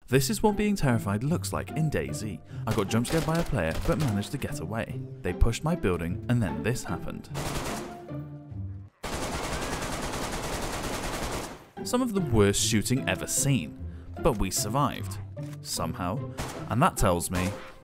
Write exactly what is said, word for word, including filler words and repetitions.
This is what being terrified looks like in DayZ. I got jump scared by a player but managed to get away. They pushed my building and then this happened. Some of the worst shooting ever seen, but we survived. Somehow. And that tells me